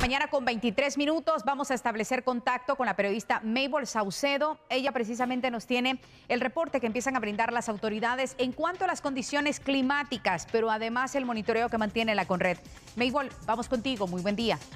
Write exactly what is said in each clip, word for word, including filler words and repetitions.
mañana con veintitrés minutos. Vamos a establecer contacto con la periodista Mabel Saucedo. Ella precisamente nos tiene el reporte que empiezan a brindar las autoridades en cuanto a las condiciones climáticas, pero además el monitoreo que mantiene la Conred. Mabel, vamos contigo. Muy buen día.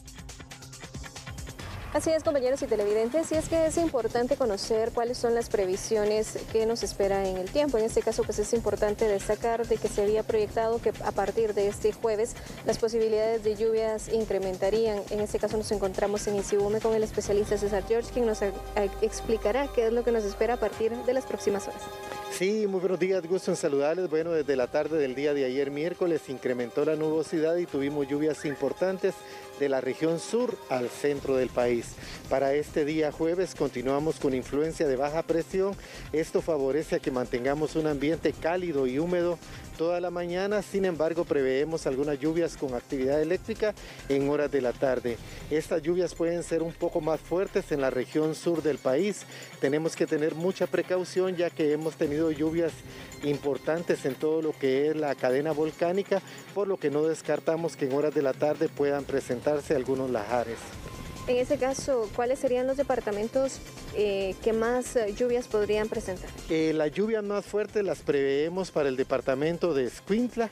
Así es, compañeros y televidentes, y es que es importante conocer cuáles son las previsiones que nos espera en el tiempo. En este caso, pues es importante destacar de que se había proyectado que a partir de este jueves las posibilidades de lluvias incrementarían. En este caso nos encontramos en Isibume con el especialista César George, quien nos explicará qué es lo que nos espera a partir de las próximas horas. Sí, muy buenos días, gusto en saludarles. Bueno, desde la tarde del día de ayer miércoles incrementó la nubosidad y tuvimos lluvias importantes de la región sur al centro del país. Para este día jueves continuamos con influencia de baja presión. Esto favorece a que mantengamos un ambiente cálido y húmedo toda la mañana. Sin embargo, preveemos algunas lluvias con actividad eléctrica en horas de la tarde. Estas lluvias pueden ser un poco más fuertes en la región sur del país. Tenemos que tener mucha precaución ya que hemos tenido lluvias importantes en todo lo que es la cadena volcánica, por lo que no descartamos que en horas de la tarde puedan presentarse algunos lahares. En ese caso, ¿cuáles serían los departamentos eh, que más eh, lluvias podrían presentar? Eh, las lluvias más fuertes las preveemos para el departamento de Escuintla,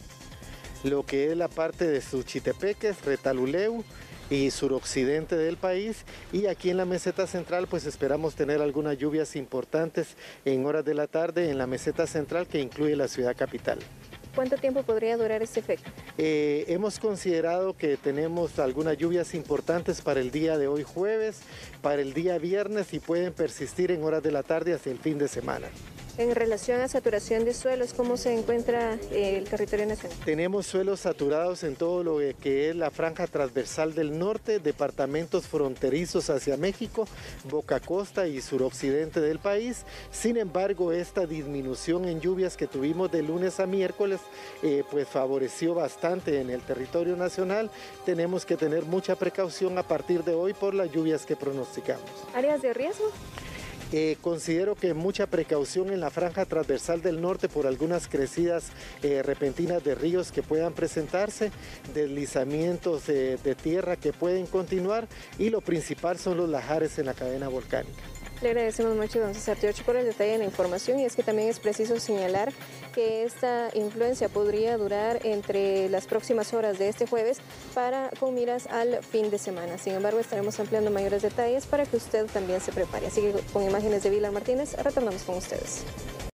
lo que es la parte de Suchitepeques, Retaluleu y suroccidente del país, y aquí en la meseta central pues esperamos tener algunas lluvias importantes en horas de la tarde en la meseta central que incluye la ciudad capital. ¿Cuánto tiempo podría durar este efecto? Eh, hemos considerado que tenemos algunas lluvias importantes para el día de hoy jueves, para el día viernes y pueden persistir en horas de la tarde hacia el fin de semana. En relación a saturación de suelos, ¿cómo se encuentra el territorio nacional? Tenemos suelos saturados en todo lo que es la franja transversal del norte, departamentos fronterizos hacia México, Boca Costa y suroccidente del país. Sin embargo, esta disminución en lluvias que tuvimos de lunes a miércoles, eh, pues favoreció bastante en el territorio nacional. Tenemos que tener mucha precaución a partir de hoy por las lluvias que pronosticamos. ¿Áreas de riesgo? Eh, considero que mucha precaución en la franja transversal del norte por algunas crecidas eh, repentinas de ríos que puedan presentarse, deslizamientos eh, de tierra que pueden continuar, y lo principal son los lahares en la cadena volcánica. Le agradecemos mucho, don César George, por el detalle de la información, y es que también es preciso señalar que esta influencia podría durar entre las próximas horas de este jueves para con miras al fin de semana. Sin embargo, estaremos ampliando mayores detalles para que usted también se prepare. Así que con imágenes de Vilar Martínez, retornamos con ustedes.